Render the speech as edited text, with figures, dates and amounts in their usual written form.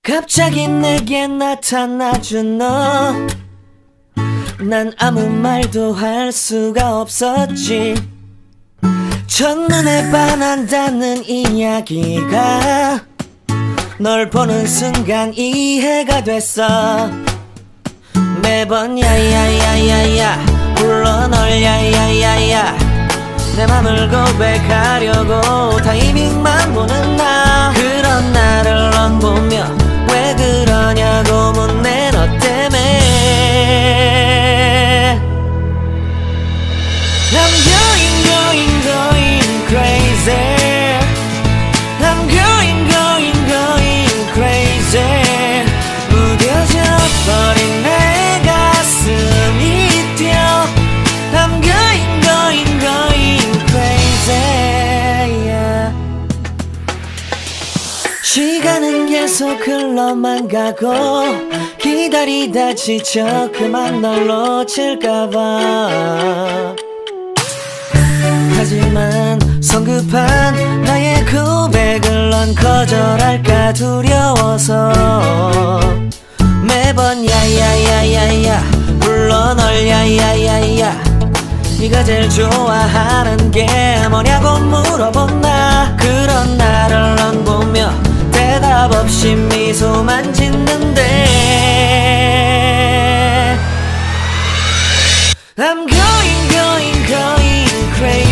갑자기 내게 나타나준 너, 난 아무 말도 할 수가 없었지. 첫눈에 반한다는 이야기가 널 보는 순간 이해가 됐어. 매번 야야야야야 불러 널 야야야야, 내 맘을 고백하려고 타이밍만 보는 나. 그런 나를 넌 보며 왜 그러냐고 묻네. 너 때문에 I'm going crazy. I'm going crazy. 무뎌져 버린 내 가슴이 뛰어. I'm going crazy, yeah. 시간은 계속 흘러만 가고 기다리다 지쳐 그만 널 놓칠까봐. 하지만 성급한 나의 고백을 넌 거절할까 두려워서 매번 야야야야야 불러 널 야야야야. 네가 제일 좋아하는 게 뭐냐고 물어본 나. 그런 나를 넌 보며 대답 없이 미소만 짓는데 I'm going crazy.